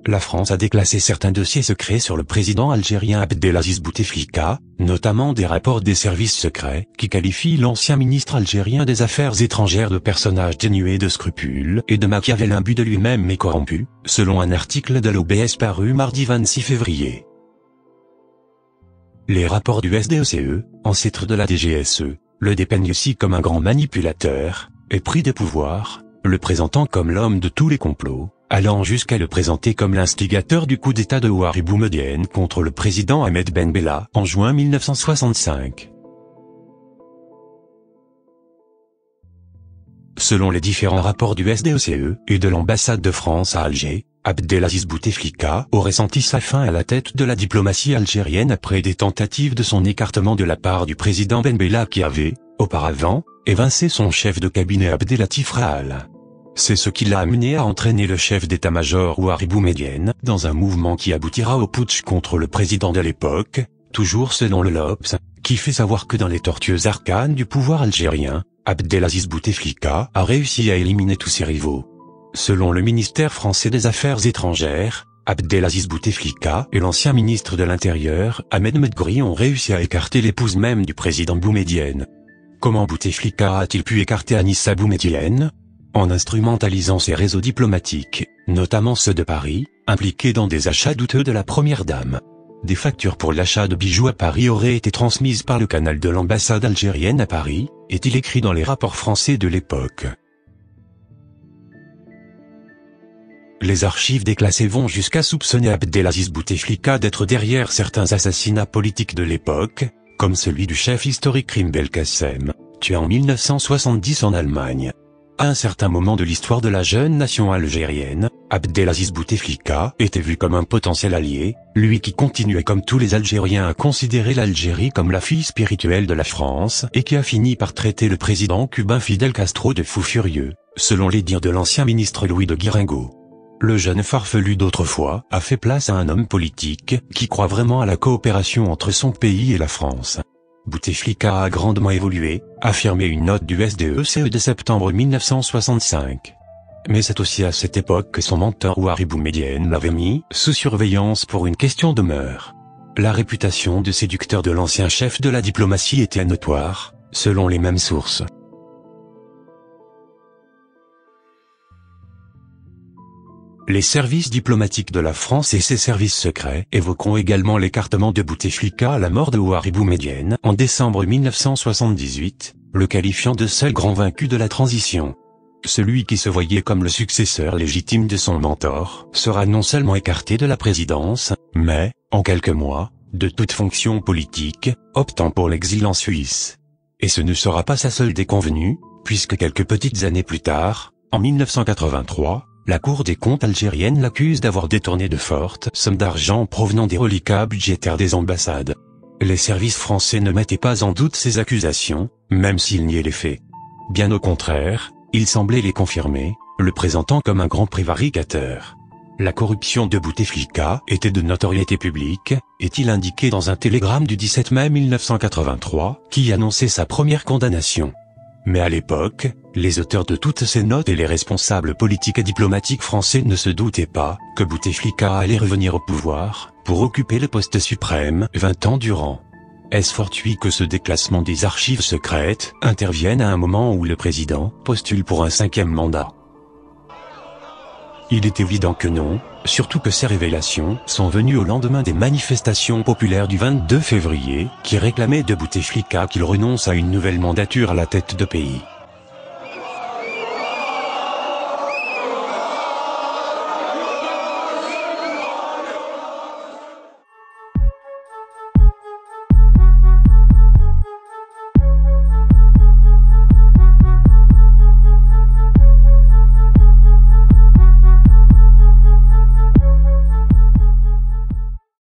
La France a déclassé certains dossiers secrets sur le président algérien Abdelaziz Bouteflika, notamment des rapports des services secrets, qui qualifient l'ancien ministre algérien des Affaires étrangères de personnage dénué de scrupules et de Machiavel imbu de lui-même et corrompu, selon un article de l'OBS paru mardi 26 février. Les rapports du SDECE, ancêtre de la DGSE, le dépeignent aussi comme un grand manipulateur, épris de pouvoir, le présentant comme l'homme de tous les complots, allant jusqu'à le présenter comme l'instigateur du coup d'État de Houari Boumedienne contre le président Ahmed Ben Bella en juin 1965. Selon les différents rapports du SDECE et de l'ambassade de France à Alger, Abdelaziz Bouteflika aurait senti sa fin à la tête de la diplomatie algérienne après des tentatives de son écartement de la part du président Ben Bella qui avait, auparavant, évincé son chef de cabinet Abdelatif Rahal. C'est ce qui l'a amené à entraîner le chef d'état-major Houari Boumedienne dans un mouvement qui aboutira au putsch contre le président de l'époque, toujours selon le L'Obs, qui fait savoir que dans les tortueuses arcanes du pouvoir algérien, Abdelaziz Bouteflika a réussi à éliminer tous ses rivaux. Selon le ministère français des Affaires étrangères, Abdelaziz Bouteflika et l'ancien ministre de l'Intérieur, Ahmed Medgri, ont réussi à écarter l'épouse même du président Boumedienne. Comment Bouteflika a-t-il pu écarter Anissa Boumedienne ? En instrumentalisant ses réseaux diplomatiques, notamment ceux de Paris, impliqués dans des achats douteux de la première dame. Des factures pour l'achat de bijoux à Paris auraient été transmises par le canal de l'ambassade algérienne à Paris, est-il écrit dans les rapports français de l'époque. Les archives déclassées vont jusqu'à soupçonner Abdelaziz Bouteflika d'être derrière certains assassinats politiques de l'époque, comme celui du chef historique Karim Belkacem, tué en 1970 en Allemagne. À un certain moment de l'histoire de la jeune nation algérienne, Abdelaziz Bouteflika était vu comme un potentiel allié, lui qui continuait comme tous les Algériens à considérer l'Algérie comme la fille spirituelle de la France et qui a fini par traiter le président cubain Fidel Castro de fou furieux, selon les dires de l'ancien ministre Louis de Guiringaud. Le jeune farfelu d'autrefois a fait place à un homme politique qui croit vraiment à la coopération entre son pays et la France. Bouteflika a grandement évolué, affirmait une note du SDECE de septembre 1965. Mais c'est aussi à cette époque que son mentor Houari Boumedienne l'avait mis sous surveillance pour une question de mœurs. La réputation de séducteur de l'ancien chef de la diplomatie était notoire, selon les mêmes sources. Les services diplomatiques de la France et ses services secrets évoqueront également l'écartement de Bouteflika à la mort de Houari Boumedienne en décembre 1978, le qualifiant de seul grand vaincu de la transition. Celui qui se voyait comme le successeur légitime de son mentor sera non seulement écarté de la présidence, mais, en quelques mois, de toute fonction politique, optant pour l'exil en Suisse. Et ce ne sera pas sa seule déconvenue, puisque quelques petites années plus tard, en 1983, la Cour des comptes algérienne l'accuse d'avoir détourné de fortes sommes d'argent provenant des reliquats budgétaires des ambassades. Les services français ne mettaient pas en doute ces accusations, même s'ils niaient les faits. Bien au contraire, ils semblaient les confirmer, le présentant comme un grand prévaricateur. La corruption de Bouteflika était de notoriété publique, est-il indiqué dans un télégramme du 17 mai 1983, qui annonçait sa première condamnation. Mais à l'époque, les auteurs de toutes ces notes et les responsables politiques et diplomatiques français ne se doutaient pas que Bouteflika allait revenir au pouvoir, pour occuper le poste suprême 20 ans durant. Est-ce fortuit que ce déclassement des archives secrètes intervienne à un moment où le président postule pour un 5e mandat? Il est évident que non, surtout que ces révélations sont venues au lendemain des manifestations populaires du 22 février, qui réclamaient de Bouteflika qu'il renonce à une nouvelle mandature à la tête de pays.